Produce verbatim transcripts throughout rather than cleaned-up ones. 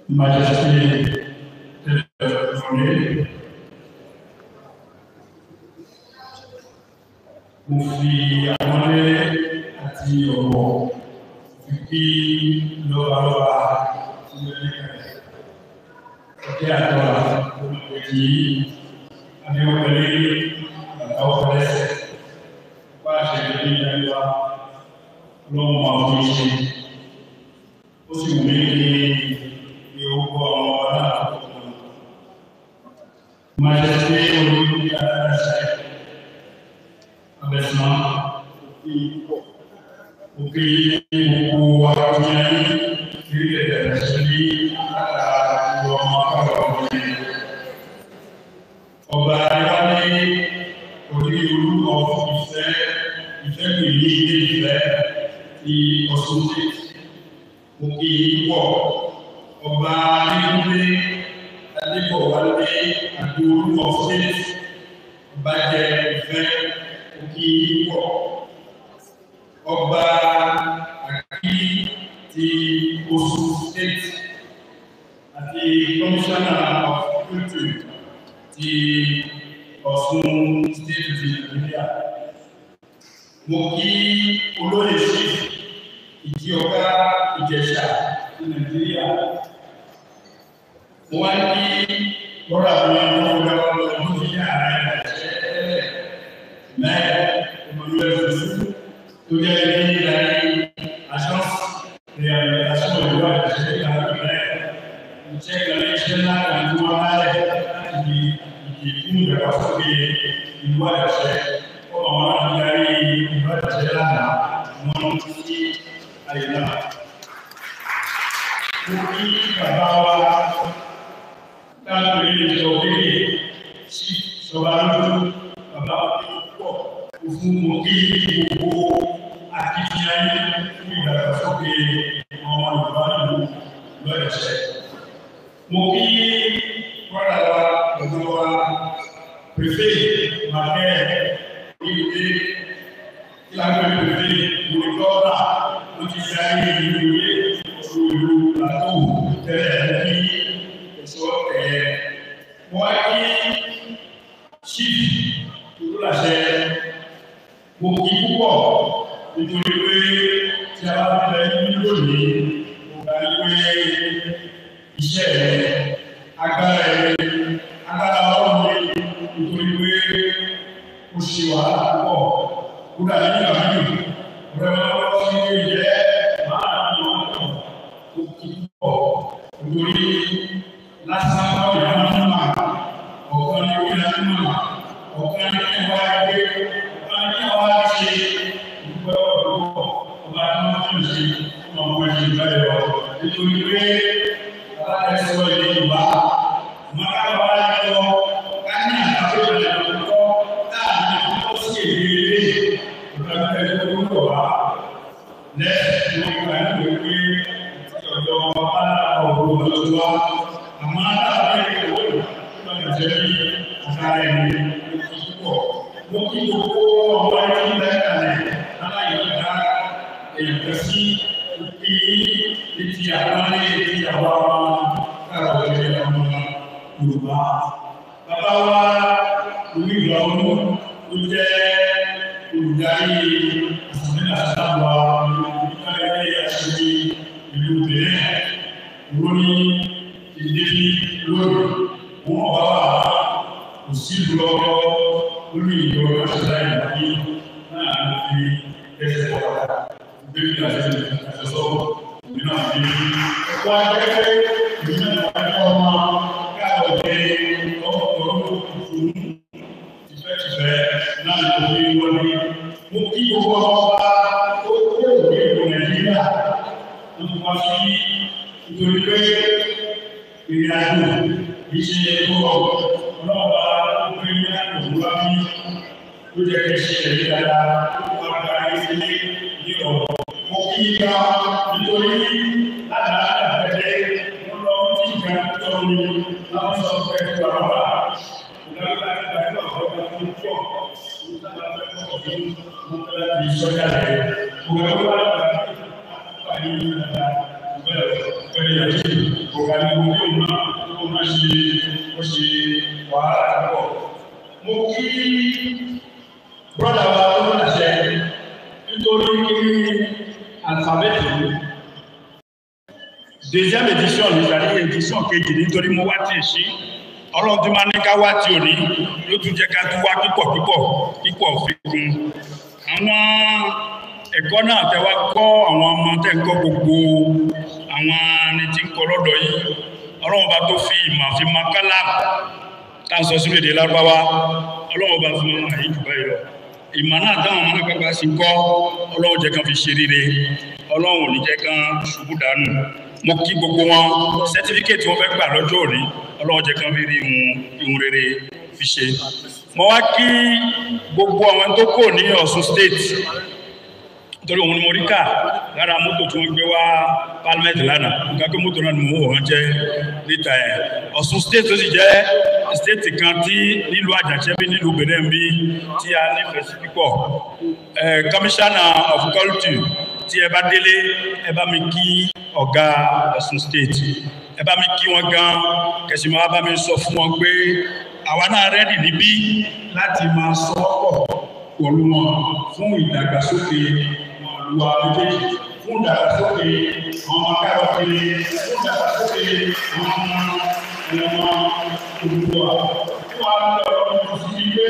Majesté de journée, Moufi Amone Ati Omo, Fuki Lora C'était à toi, pour le petit, avec le petit, la offresse, pas j'ai dit à toi, l'homme m'a obligé, aussi vous mettez. Majesté aujourd'hui à la Ajaṣẹ-Ile, abaissement au pays où à Ọba Adékúnlé Adébọ̀wálé Adéolú of State Ọba jẹ ìfẹ́ òkè púpọ̀. Ọba Akí ti Oṣù State àti Commissioner of Culture ti Ọ̀ṣun State ti Nàìjíríà. Mo kí olóyè sí Ìjì-Ọ̀ká Ìjẹ̀ṣà ti Nàìjíríà. Mo wá ní lọ́rọ̀ àwọn ọmọ ọgbà ọdún ní ààrẹ Ajaṣẹ-Ile mẹ́rin olùwẹ̀sùn tó jẹ́ ní ìdarí Agence de réalisation de loi Ajaṣẹ-Ile mẹ́rin iṣẹ́ ìgbàlẹ̀ iṣẹ́ ńlá kan tó wá lálẹ́ láti ìdí fún ìdàgbàsókè ìlú Ajaṣẹ-Ile ọmọ wọn láti darí ìlú Ajaṣẹ-Ile lánàá wọn sí àyè náà. Mo kí bàbá wa káàkiri ìjọba sí ìjọba lójú bàbá púpọ̀ fún mo kí gbogbo akitiyan fún ìdàgbàsókè ọmọ Yorùbá nínú lọ́yọ̀ṣẹ́. Mo kí wọ́n wa ọ̀dọ́ wa pèfé màkẹ́ ìdílé ìlànà pèfé olùkọ́ta ló ti darí ìlú ilé ìlú àtò tẹ́lẹ̀ ní ẹ̀ṣọ́ ẹ̀ wọ́n kí chief olùlàṣẹ mo kí púpọ̀ nítorí pé tí a bá fẹ́ ní lónìí mo gbà ní pé iṣẹ́ rẹ̀ agbára rẹ̀ agbára ọ̀rọ̀ rẹ̀ nítorí pé ó ṣe wàhálà púpọ̀ ó dà nínú àbíyò ọ̀rẹ́ wọn lọ́wọ́ sí ilé ìjẹ́ máa ń lọ ọ̀pọ̀ ó kí púpọ̀ nítorí lásán báwo ni a máa ń mà ọ̀kan ní orí láti mà ọ̀kan ní kí wọ́n á gbé ọ̀kan ní kí wọ́n á ṣe ìgbẹ́ ọ̀pọ̀ ọba tí wọ́n tún ṣe ọmọ ọmọ ẹ̀ṣin ìgbàlẹ̀ lọ nítorí pé aláìsọ ilé Yorùbá máa ń wá lọ ká ní àtàkùn ìrìnàjò tó láàrin àkókò sí èdè ilé ìgbàlẹ̀ tó ń bọ̀ wá lẹ́sìn tó ń gbà ní pé ọ̀dọ̀ aláàbò ọ̀gbọ̀n lọ́jọ́ wa àmọ́ aláàbò ìwé ìwé jẹ́ bí àkàrà ẹ̀mí púpọ̀. Mo kí gbogbo ọmọ ẹni lẹ́kàlẹ̀ aláìlọ́dá èèyàn sí òkè etí àwọn etí àwọn káàrọ̀ ìjọba ọmọ Yorùbá. Bàbá wa orí ìgbà ọmọ ó jẹ́ olùdarí àṣàmìlà àṣàbà olùdarí àṣàbí ìlú Benin. Lórí ìdílé lórí wọn bá wà kò sí lọ́wọ́ lórí ìjọba Ajaṣẹ-Ile yìí náà ló fi ẹsẹ̀ pàtàkì gbé ní àṣẹsọ́wọ́ nínú àti ẹ̀kọ́ akẹ́kẹ́ ìlú náà ọmọ káàkiri ọ̀dẹ́ ọ̀pọ̀lọpọ̀ ìfòrú tìfẹ́tìfẹ́ náà ló fi wọlé. Mo kí gbogbo ọba tó kó òwe ìbò Nàìjíríà tó ti wá sí nítorí pé ìrìnàjò ìṣe tó rọrùn ọlọ́ọ̀bá tó gbé ní àkókò bí ló jẹ́ kí ṣe ẹ̀rí dáadáa tó wá gba ilé ní ọ̀rọ̀. Mo kí ga nítorí látàrí àpẹẹrẹ wọn lọ sí ìgbà tó ní láwọn sọ pé tó wà wà. Ìgbàlódé àti ìgbà tó wà tó ń pọ̀ ní sábà fẹ́ pọ̀ sí mo fẹ́ láti sọ́jà rẹ̀. Mo gbàgbọ́ wà láti wà ní ìlú dáadáa. ọ̀fẹ́ ìyàtí ọ̀gáníwò ní òun náà tó máa ṣe ó ṣe wàhálà pọ̀. Mo kí brọ́dà wa tó ń láṣẹ nítorí Alphabetic deuxième édition ìgbàlẹ́ édition kejì nítorí mo wá tí ì sí ọlọ́run tí máa ní ká wá tí ò ní yóò tún jẹ́ ká tún wá pípọ̀ pípọ̀ pípọ̀ fi kún àwọn ẹ̀kọ́ náà tẹ́ wá kọ́ àwọn ọmọ tẹ́ ń kọ́ gbogbo àwọn ẹni tí ń kọ́ lọ́dọ̀ yìí ọlọ́run bá tó fi ìmọ̀ fi máa kálá tá à ń sọ sí èdè lárúbáwá ọlọ́run bá fún wọn àyè jù báyìí lọ ìmọ̀ náà táwọn ọmọ nípa bá sì kọ́ ọlọ́run jẹ́ kan fi ṣe rere ọlọ́run ò ní jẹ́ kan ṣubú dànù mo kí gbogbo wọn sẹtífíkẹtì wọn fẹ́ gbà lọ́jọ́ òní ọlọ́run jẹ́ kan fi rí ihun rere fi ṣe mo wá kí gbogbo àwọn tó kò ní Ọ̀ṣun state nítorí òun ni mo rí kà lára mọ́tò tí wọ́n gbé wá palmet lánàá nǹkan pé mọ́tò náà ni mo wọ̀ wọ́n jẹ́ níta ẹ̀ Ọ̀ṣun state tó sì jẹ́ state kan tí nílùú Ajaṣẹ bí nílùú Benin bí tí a nífẹ̀ẹ́ sí pípọ̀ commissioner of culture tí ẹ bá délé ẹ bá mi kí ọ̀gá Ọ̀ṣun state ẹ bá mi kí wọn gan kẹsì máa bá mi sọ fún wọn pé àwa náà rẹ́dì níbí láti máa sọ pọ̀ pẹ̀lú wọn fún ìdàgbàsókè ìwà méjèèjì fún ìdàgbàsókè àwọn akẹ́kọ̀ọ́ fún ìdàgbàsókè àwọn ọmọ Oduduwa fún àwọn ọmọ sí pé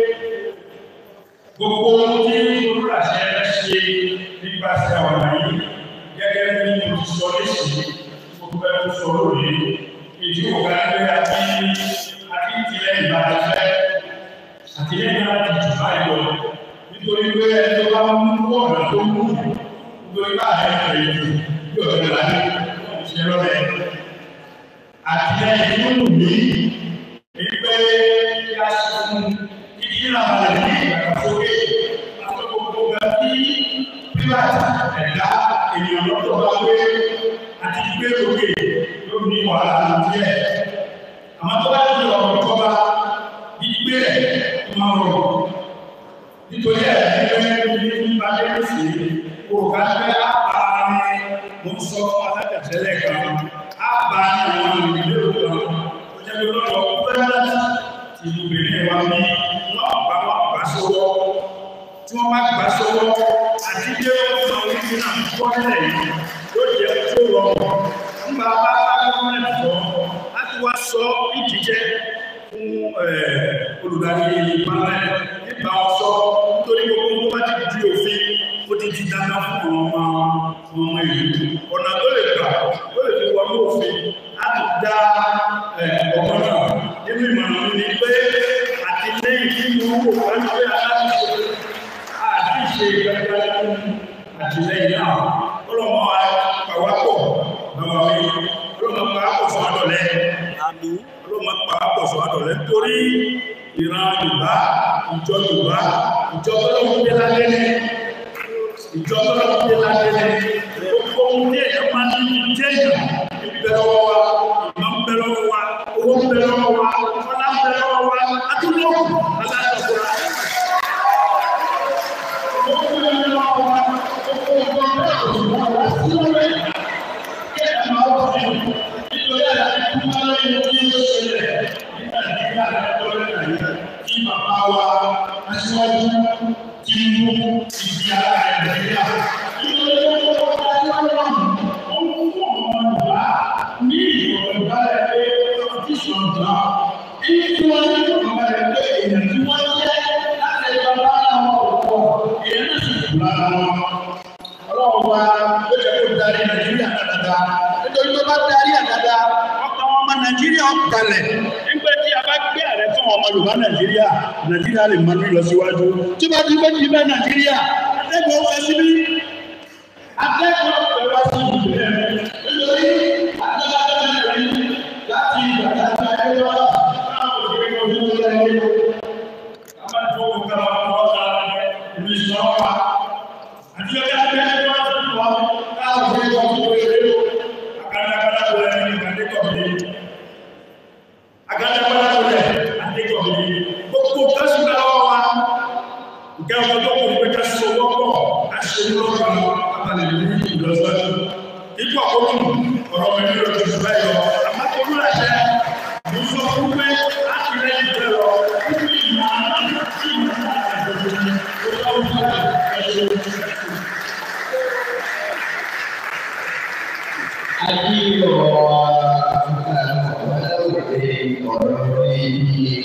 gbogbo ohun tí olùràṣẹ ṣe nípasẹ̀ àwọn yìí gẹ́gẹ́ bí mo ti sọ lẹ́sìn gbogbo ẹ̀ tó sọ lónìí ìdí òkà ẹgbẹ́ àti àti ìtìlẹ́yìn ìbàdàfẹ́ àtìlẹ́yìn láti jù báyìí lọ nítorí pé ẹni tó bá mú ọ̀nà tó mú nítorí bá àyẹ̀kọ̀ ìlú yóò rẹ̀ láyé ìṣẹ́ lọ́rẹ̀ àtìlẹ́yìn tó mú mi ní pé kí a ṣe fún ìdí ìlànà ní ìgbàgbọ́sókè àti gbogbo ọ̀gá tí pílàtì ẹ̀dá ènìyàn lọ́tọ̀ bá gbé àti gbé òkè ló ní wàhálà díẹ̀. Àmọ́ tó bá di ọ̀rọ̀ ìjọba gbígbé ẹ̀ tó máa rọrùn. Nítorí ẹ̀ ẹgbẹ́ ní nípa lẹ́yìn sí òkà fẹ́ àbá ní mo sọ fún alájàṣẹ́lẹ̀ kan àbá ní àwọn ìdílé òkè kan tó jẹ́ pé lọ́dọ̀ pẹ́rẹ́dẹ́tì ti ìlú Benin wa ní wọ́n bá wà gbà sọ́wọ́. Tí wọ́n bá gbà sọ́wọ́ àti dé ọ̀sán orí náà kọ́ nílẹ̀ yìí yóò jẹ́ tó rọrùn. Nígbà bá bá gọ́ọ̀mẹ̀ntì lọ láti wá sọ ìdíjẹ́ fún olùdarí ìpínlẹ̀ nígbà ọ̀sọ́ nítorí gbogbo tó bá ti di òfin ó ti di dandan fún ọmọ ọmọ ìlú. Ọ̀nà tó lè gbà ó lè fi wọnú òfin láti dá ọmọ náà nínú ìmọ̀ràn mi ni pé àtìlẹ́yìn tí mo wò wọ́n pé aláṣẹ àti ìṣe ìgbàgbọ́ àtìlẹ́yìn náà ọlọ́mọ àpàwápọ̀ lọ́wọ́ mi ọlọ́mọ àpàwápọ̀ fún àdọ̀lẹ́ ọlọ́mọ àpàwápọ̀ fún àdọ̀lẹ́ torí ìran Yorùbá ìjọ Yorùbá ìjọ tọ́lọ́mù dé lálẹ́ ní ìjọ tọ́lọ́mù dé lálẹ́ ní gbogbo ohun ní ẹ̀yọ́ máa ní jẹ́ ìyàn ìbẹ̀rẹ̀ wa ìmọ̀ ń bẹ̀rẹ̀ wa owó ń bẹ̀rẹ̀ wa ọlá ń bẹ̀rẹ̀ wa àtúntò aláṣọ̀kọ̀ra. Nàìjíríà lè máa ní lọ síwájú tí bá ti bẹ́ẹ̀ ti bẹ́ẹ̀ Nàìjíríà akẹ́kọ̀ọ́ wá síbí akẹ́kọ̀ọ́ wá sí ìbílẹ̀ nítorí akẹ́kọ̀ọ́ láti ìgbà tí a bá yẹ wá láwọn òṣèré ojú tó yẹ ní o kábà tó kó ká wà lọ́wọ́ ká ìlú ìṣọ́ wa àti ọjọ́ akẹ́kọ̀ọ́ wá sí ìwà káwọn òṣèré ojú tó yẹ ní o agádágbádá tó yẹ ní ìgbàdékọ̀ mi agádágbádá tó yẹ àdékọ̀ mi. Gbogbo kásù lọ́wọ́ wa, ìgbà wọn tó kò ní pé ká sọ wọ́pọ̀, a ṣe lọ́wọ́ àwọn abalẹ̀ ní ìlọsíwájú. Ipò àkókò ọ̀rọ̀ mi ló ti sùn báyìí lọ. Àmọ́ tó ń láṣẹ, mo sọ fún pé láti lẹ́yìn ìgbẹ́ lọ, nínú ìmọ̀ àwọn tí ìmọ̀ náà àjọyọ̀ ni ó bá wù láti ẹ̀ṣọ́ ìṣẹ́kù. Aquí lo ọ̀rọ̀ ní